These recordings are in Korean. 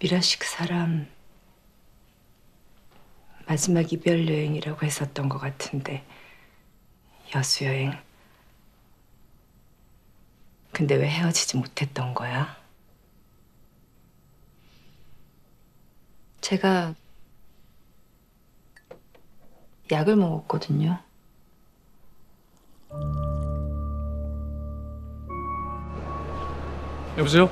미라 씨 그 사람 마지막 이별 여행이라고 했었던 것 같은데 여수 여행. 근데 왜 헤어지지 못했던 거야? 제가 약을 먹었거든요. 여보세요?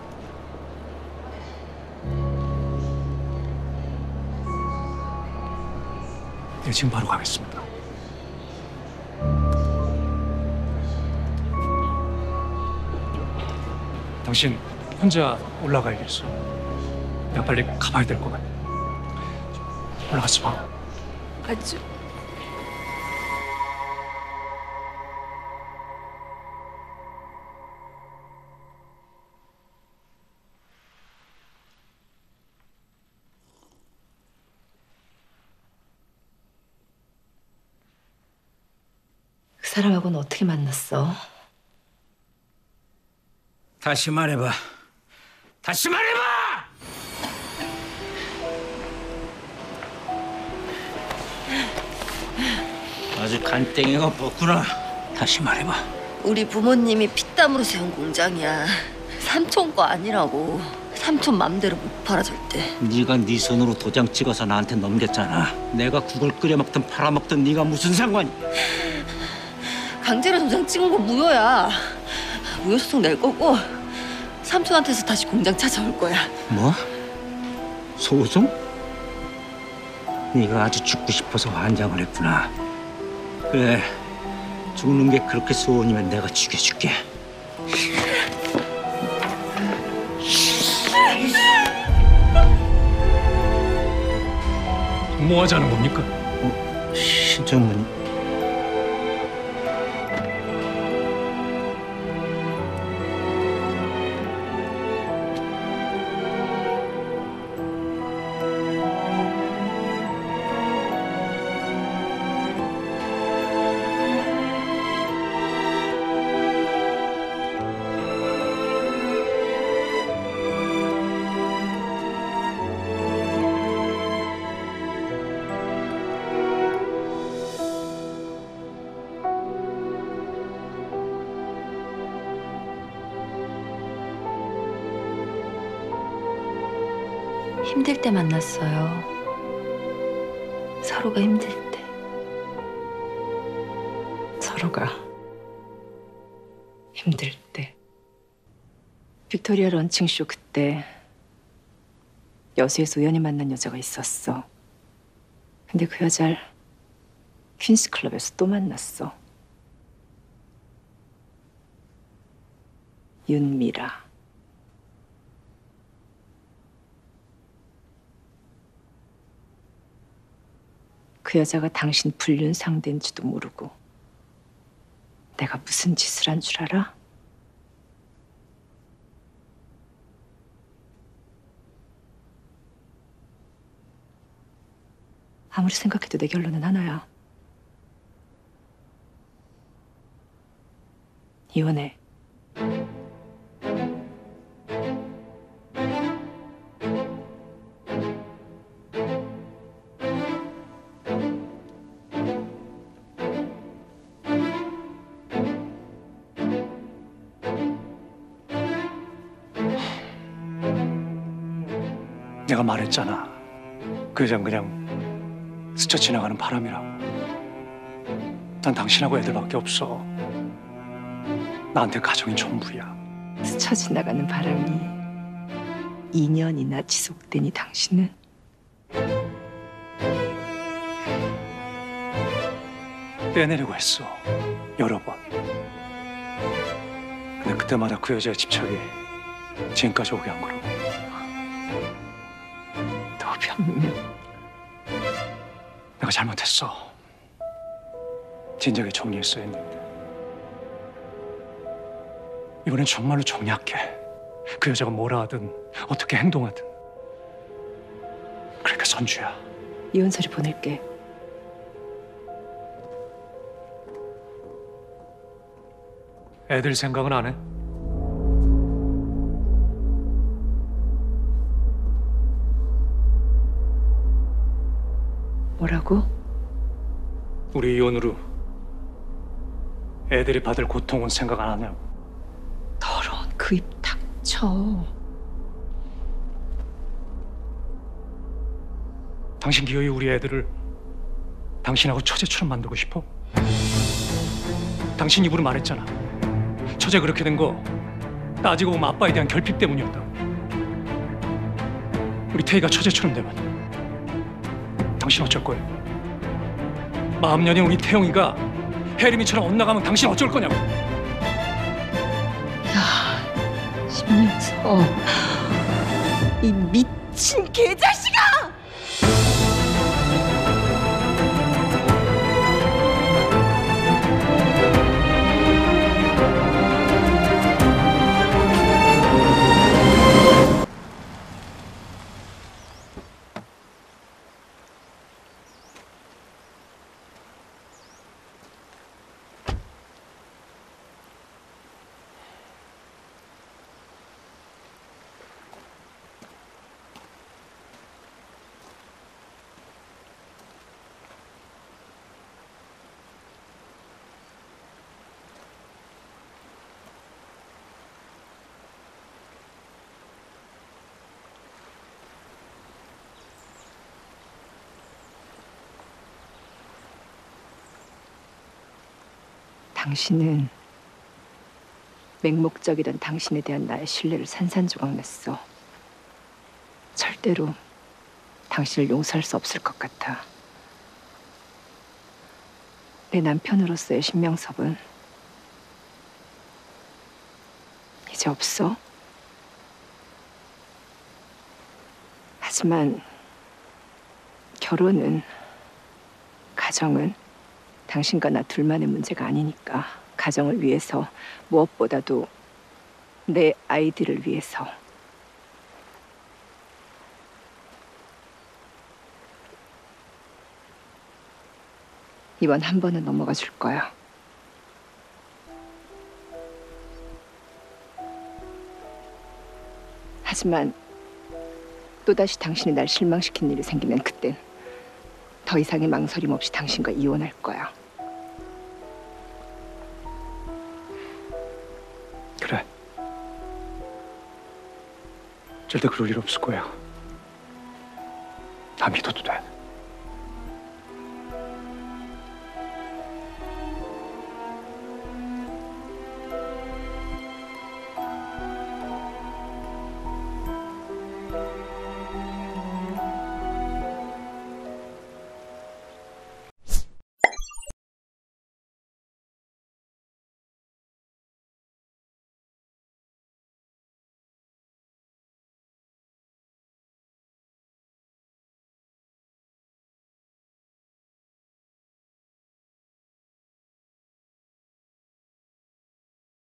네, 지금 바로 가겠습니다. 당신 혼자 올라가야겠어. 내가 빨리 가봐야 될 것 같아. 올라가지 마. 아주 그 사람하고는 어떻게 만났어? 다시 말해봐. 다시 말해봐! 아주 간땡이가 벗구나. 다시 말해봐. 우리 부모님이 피땀으로 세운 공장이야. 삼촌 거 아니라고. 삼촌 맘대로 못 팔아 절대. 네가 네 손으로 도장 찍어서 나한테 넘겼잖아. 내가 국을 끓여 먹든 팔아 먹든 네가 무슨 상관이? 강제로 도장 찍은 거 무효야. 무효 소송 낼 거고 삼촌한테서 다시 공장 찾아올 거야. 뭐? 소송? 네가 아주 죽고 싶어서 환장을 했구나. 그래, 죽는 게 그렇게 소원이면 내가 죽여줄게. 뭐 하자는 겁니까? 신청문이. 힘들 때 만났어요. 서로가 힘들 때. 서로가 힘들 때. 빅토리아 런칭쇼 그때 여수에서 우연히 만난 여자가 있었어. 근데 그 여자를 퀸스클럽에서 또 만났어. 윤미라. 그 여자가 당신 불륜 상대인지도 모르고 내가 무슨 짓을 한 줄 알아? 아무리 생각해도 내 결론은 하나야. 이혼해. 내가 말했잖아. 그 여자는 그냥 스쳐 지나가는 바람이라고. 난 당신하고 애들밖에 없어. 나한테 가정이 전부야. 스쳐 지나가는 바람이 2년이나 지속되니 당신은 떼내려고 했어. 여러 번. 근데 그때마다 그 여자의 집착이 지금까지 오게 한 거라고. 너 변명. 내가 잘못했어. 진작에 정리했어야 했는데. 이번엔 정말로 정리할게. 그 여자가 뭐라 하든 어떻게 행동하든. 그러니까 선주야. 이혼 서류 보낼게. 애들 생각은 안 해? 뭐라고? 우리 이혼으로 애들이 받을 고통은 생각 안 하냐고. 더러운 그 입 닥쳐. 당신 기어이 우리 애들을 당신하고 처제처럼 만들고 싶어? 당신 입으로 말했잖아. 처제 그렇게 된 거 따지고 보면 아빠에 대한 결핍 때문이었다. 우리 태희가 처제처럼 되면 당신 어쩔 거예요? 마음 여린 우리 태영이가 혜림이처럼 엇나가면 당신 어쩔 거냐고. 야, 심연서. 이 미친 개자식아! 당신은 맹목적이던 당신에 대한 나의 신뢰를 산산조각 냈어. 절대로 당신을 용서할 수 없을 것 같아. 내 남편으로서의 신명섭은 이제 없어. 하지만 결혼은, 가정은 당신과 나 둘만의 문제가 아니니까 가정을 위해서, 무엇보다도 내 아이들을 위해서. 이번 한 번은 넘어가 줄 거야. 하지만 또다시 당신이 날 실망시킨 일이 생기면 그땐 더 이상의 망설임 없이 당신과 이혼할 거야. 그래. 절대 그럴 일 없을 거야. 나 믿어도 돼.